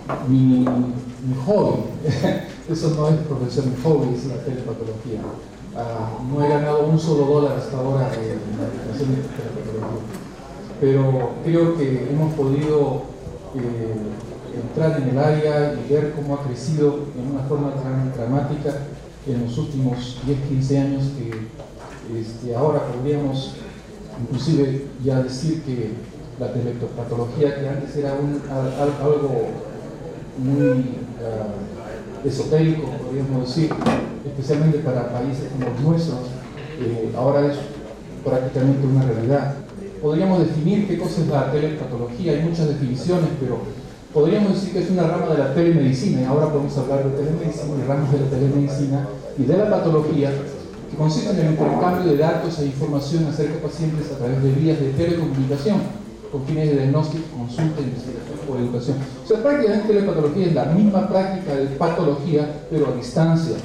mi hobby. Eso no es profesión, mi hobby es la telepatología. No he ganado un solo dólar hasta ahora en la aplicación de telepatología, pero creo que hemos podido entrar en el área y ver cómo ha crecido en una forma tan dramática en los últimos 10-15 años que ahora podríamos inclusive ya decir que la telepatología, que antes era algo muy esotérico, podríamos decir, especialmente para países como los nuestros, ahora es prácticamente una realidad. Podríamos definir qué cosa es la telepatología, hay muchas definiciones, pero podríamos decir que es una rama de la telemedicina, y ahora podemos hablar de telemedicina, de ramas de la telemedicina y de la patología, que consisten en el intercambio de datos e información acerca de pacientes a través de vías de telecomunicación, con fines de diagnóstico, consulta, investigación o educación. O sea, prácticamente telepatología es la misma práctica de patología, pero a distancia.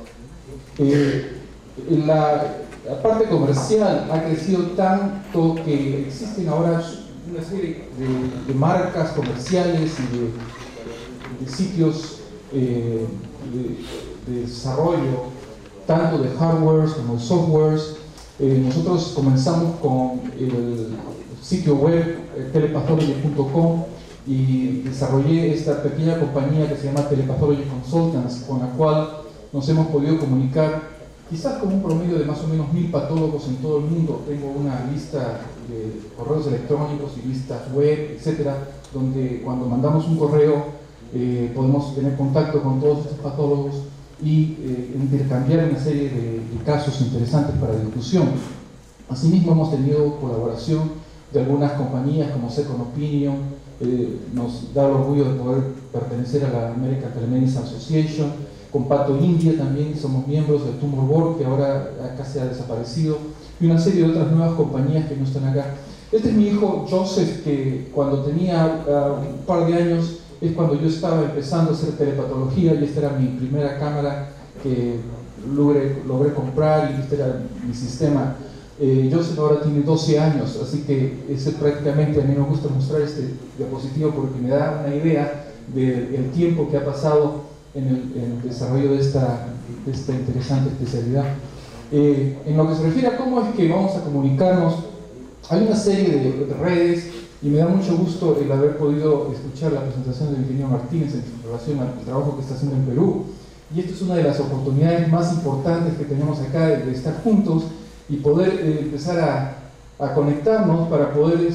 La parte comercial ha crecido tanto que existen ahora una serie de marcas comerciales y de sitios de desarrollo, tanto de hardwares como de softwares. Nosotros comenzamos con el sitio web telepathology.com y desarrollé esta pequeña compañía que se llama Telepathology Consultants, con la cual nos hemos podido comunicar quizás con un promedio de más o menos 1000 patólogos en todo el mundo. Tengo una lista de correos electrónicos y listas web, etcétera, donde cuando mandamos un correo podemos tener contacto con todos estos patólogos y intercambiar una serie de casos interesantes para discusión. Asimismo, hemos tenido colaboración de algunas compañías como Second Opinion. Nos da el orgullo de poder pertenecer a la American Telemedicine Association. Con Pato India también somos miembros del Tumor Board, que ahora casi ha desaparecido, y una serie de otras nuevas compañías que no están acá. Este es mi hijo Joseph, que cuando tenía un par de años es cuando yo estaba empezando a hacer telepatología, y esta era mi primera cámara que logré comprar, y este era mi sistema. Joseph ahora tiene 12 años, así que prácticamente a mí me gusta mostrar este diapositivo porque me da una idea del tiempo que ha pasado en el desarrollo de esta interesante especialidad. En lo que se refiere a cómo es que vamos a comunicarnos, hay una serie de redes, y me da mucho gusto el haber podido escuchar la presentación del ingeniero Martínez en relación al trabajo que está haciendo en Perú. Y esta es una de las oportunidades más importantes que tenemos acá, de estar juntos y poder empezar a conectarnos para poder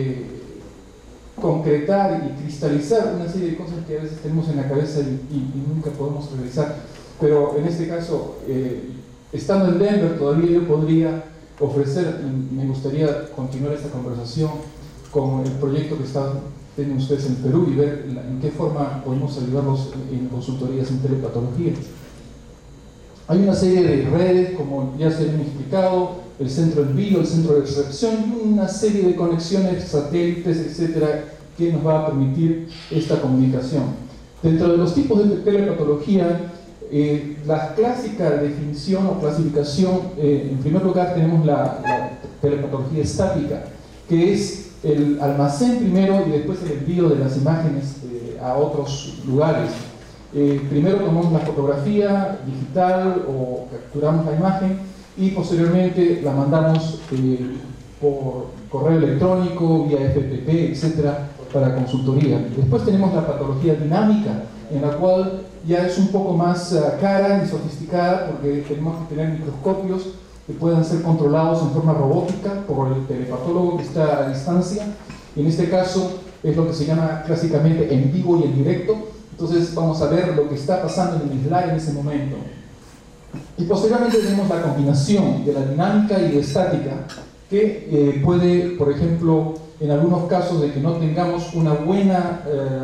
concretar y cristalizar una serie de cosas que a veces tenemos en la cabeza y nunca podemos realizar. Pero en este caso, estando en Denver, todavía yo podría ofrecer, me gustaría continuar esta conversación con el proyecto que tienen ustedes en Perú y ver en qué forma podemos ayudarlos en consultorías en telepatología. Hay una serie de redes, como ya se han explicado, el centro de envío, el centro de recepción, y una serie de conexiones, satélites, etcétera, que nos va a permitir esta comunicación. Dentro de los tipos de telepatología, la clásica definición o clasificación, en primer lugar tenemos la telepatología estática, que es el almacén primero y después el envío de las imágenes a otros lugares. Primero tomamos la fotografía digital o capturamos la imagen y posteriormente la mandamos por correo electrónico, vía FTP, etcétera, para consultoría. Después tenemos la patología dinámica, en la cual ya es un poco más cara y sofisticada, porque tenemos que tener microscopios que puedan ser controlados en forma robótica por el telepatólogo que está a distancia. En este caso es lo que se llama clásicamente en vivo y en directo. Entonces vamos a ver lo que está pasando en el slide en ese momento. Y posteriormente tenemos la combinación de la dinámica y de estática, que puede, por ejemplo, en algunos casos de que no tengamos una buena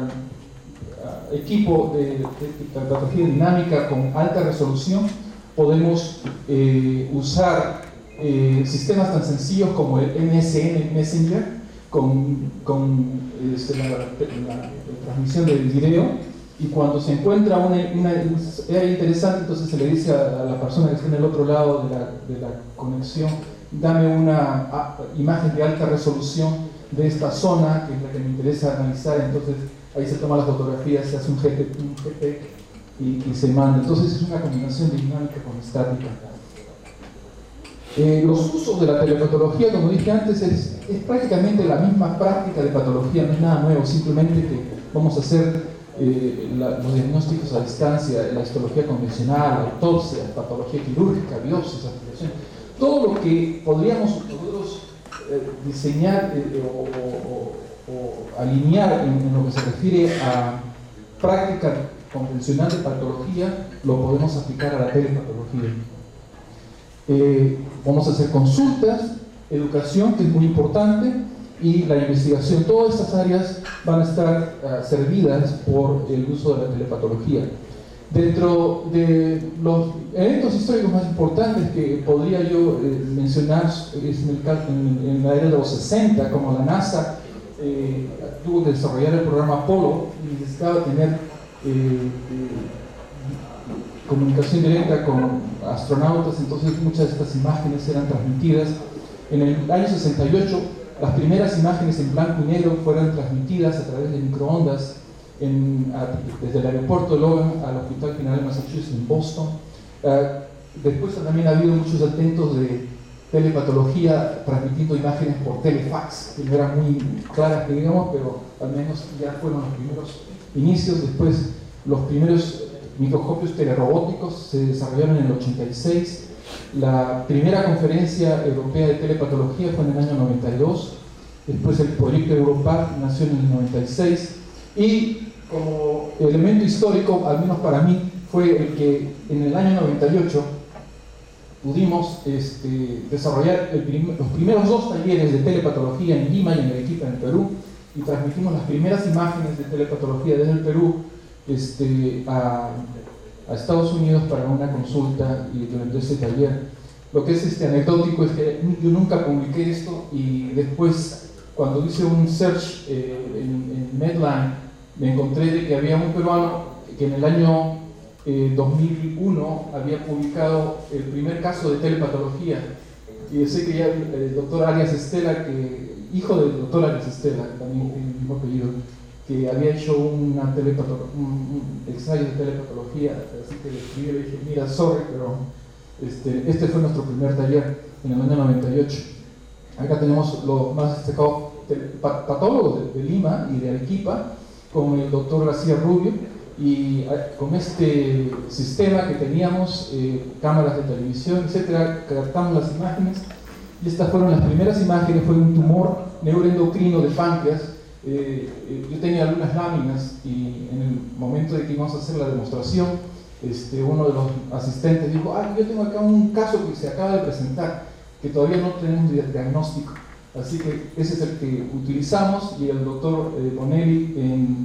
equipo de patología dinámica con alta resolución, podemos usar sistemas tan sencillos como el MSN Messenger con la transmisión del video. Y cuando se encuentra una área interesante, entonces se le dice a la persona que está en el otro lado de la conexión: dame una imagen de alta resolución de esta zona, que es la que me interesa analizar. Entonces ahí se toma la fotografía, se hace un JPEG y se manda. Entonces es una combinación de dinámica con estática. Los usos de la telepatología, como dije antes, es prácticamente la misma práctica de patología, no es nada nuevo, simplemente que vamos a hacer los diagnósticos a distancia, la histología convencional, autopsia, patología quirúrgica, biopsias, aspiraciones, todo lo que podríamos nosotros diseñar o alinear en lo que se refiere a práctica convencional de patología, lo podemos aplicar a la telepatología. Vamos a hacer consultas, educación, que es muy importante, y la investigación. Todas estas áreas van a estar servidas por el uso de la telepatología. Dentro de los eventos históricos más importantes que podría yo mencionar es en la era de los 60, como la NASA tuvo que desarrollar el programa Apolo y necesitaba tener comunicación directa con astronautas, entonces muchas de estas imágenes eran transmitidas. En el año 68, las primeras imágenes en blanco y negro fueron transmitidas a través de microondas desde el aeropuerto de Logan al Hospital General de Massachusetts en Boston. Después también ha habido muchos intentos de telepatología transmitiendo imágenes por telefax, que no eran muy claras, que digamos, pero al menos ya fueron los primeros inicios. Después los primeros microscopios telerobóticos se desarrollaron en el 86. La primera conferencia europea de telepatología fue en el año 92. Después el proyecto Europac nació en el 96. Y como elemento histórico, al menos para mí, fue el que en el año 98 pudimos desarrollar los primeros 2 talleres de telepatología en Lima y en Arequipa, en el Perú, y transmitimos las primeras imágenes de telepatología desde el Perú a Estados Unidos para una consulta y durante ese taller. Lo que es anecdótico es que yo nunca publiqué esto, y después cuando hice un search en Medline me encontré de que había un peruano que en el año 2001 había publicado el primer caso de telepatología, y sé que ya el doctor Arias Estela, hijo del doctor Arias Estela, también tiene el mismo apellido, que había hecho un ensayo de telepatología, así que le escribí y le dije, mira, sorry, pero este fue nuestro primer taller en el año 98. Acá tenemos los más destacados patólogos de Lima y de Arequipa, con el doctor García Rubio, y con este sistema que teníamos, cámaras de televisión, etcétera, captamos las imágenes, y estas fueron las primeras imágenes. Fue un tumor neuroendocrino de páncreas. Yo tenía algunas láminas, y en el momento de que íbamos a hacer la demostración, uno de los asistentes dijo, yo tengo acá un caso que se acaba de presentar, que todavía no tenemos diagnóstico, así que ese es el que utilizamos. Y el doctor Bonelli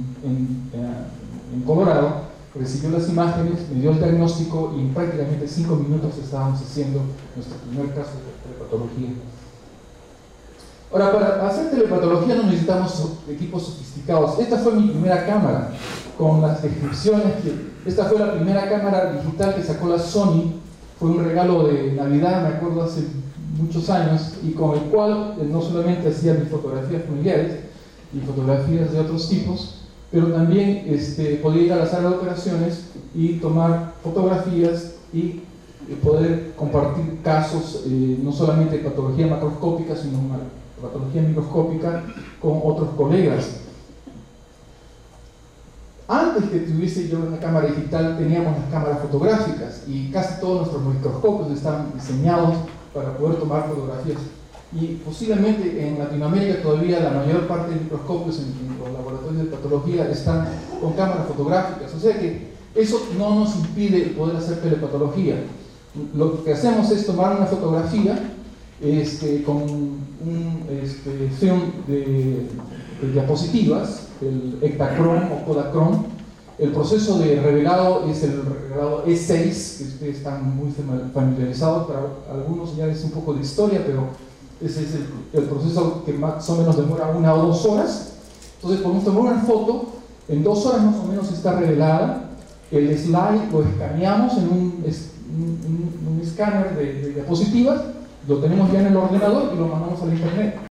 en Colorado recibió las imágenes, me dio el diagnóstico, y en prácticamente 5 minutos estábamos haciendo nuestro primer caso de telepatología. Ahora, para hacer telepatología no necesitamos equipos sofisticados. Esta fue mi primera cámara, con las descripciones. Esta fue la primera cámara digital que sacó la Sony. Fue un regalo de Navidad, me acuerdo, hace muchos años, y con el cual no solamente hacía mis fotografías familiares y fotografías de otros tipos, pero también podía ir a la sala de operaciones y tomar fotografías y poder compartir casos, no solamente de patología macroscópica, sino patología microscópica, con otros colegas. Antes que tuviese yo una cámara digital, teníamos las cámaras fotográficas, y casi todos nuestros microscopios estaban diseñados para poder tomar fotografías. Y posiblemente en Latinoamérica todavía la mayor parte de microscopios en los laboratorios de patología están con cámaras fotográficas, o sea que eso no nos impide poder hacer telepatología. Lo que hacemos es tomar una fotografía con un film de diapositivas, el Ektachrome o Kodachrome. El proceso de revelado es el revelado E6, que ustedes están muy familiarizados. Para algunos ya es un poco de historia, pero ese es el proceso que más o menos demora 1 o 2 horas. Entonces podemos tomar una foto, en 2 horas más o menos está revelada. El slide lo escaneamos en un escáner de diapositivas, lo tenemos ya en el ordenador y lo mandamos al internet.